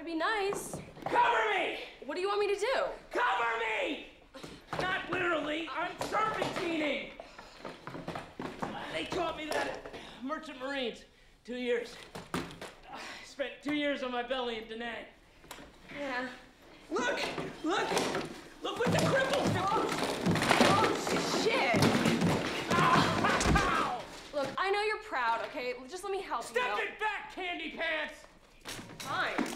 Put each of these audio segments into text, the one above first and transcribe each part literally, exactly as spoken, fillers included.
to be nice. Cover me! What do you want me to do? Cover me! Not literally, I'm serpentining! They taught me that at Merchant Marines. Two years. I spent two years on my belly in Da Nang. Yeah. Look! Look! Look what the cripple Oh, shit! Ow! Look, I know you're proud, okay? Just let me help Step you. it back, Candy Pants! Fine.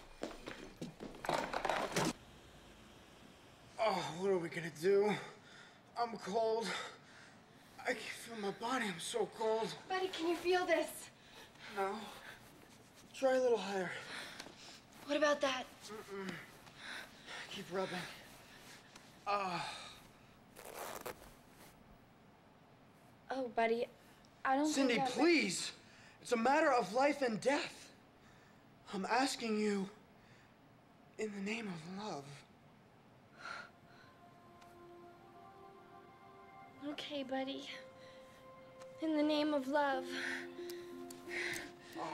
Oh, what are we gonna do? I'm cold. I can feel my body. I'm so cold. Buddy, can you feel this? No. Try a little higher. What about that? Mm-mm. Keep rubbing. Ah. Oh, buddy, I don't Cindy, think I... please. It's a matter of life and death. I'm asking you in the name of love. Okay, buddy. In the name of love. Oh.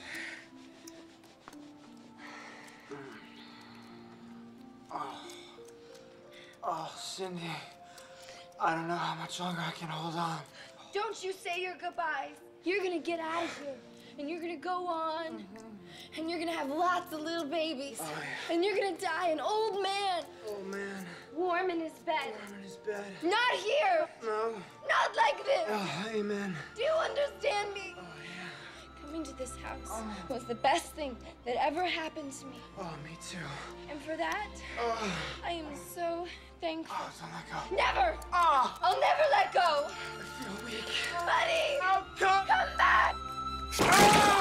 Oh. Oh, Cindy. I don't know how much longer I can hold on. Don't you say your goodbyes. You're gonna get out of here, and you're gonna go on, mm-hmm. and you're gonna have lots of little babies, oh, yeah. and you're gonna die an old man. Oh, man. Warm in his bed. Warm in his bed. Not here. No. Not like this. Oh, amen. Do you understand me? Oh, yeah. Coming to this house oh. was the best thing that ever happened to me. Oh, me too. And for that, oh. I am so thankful. Oh, don't let go. Never! Oh. I'll never let go! I feel weak. Buddy! Oh, come! Come back! Ah!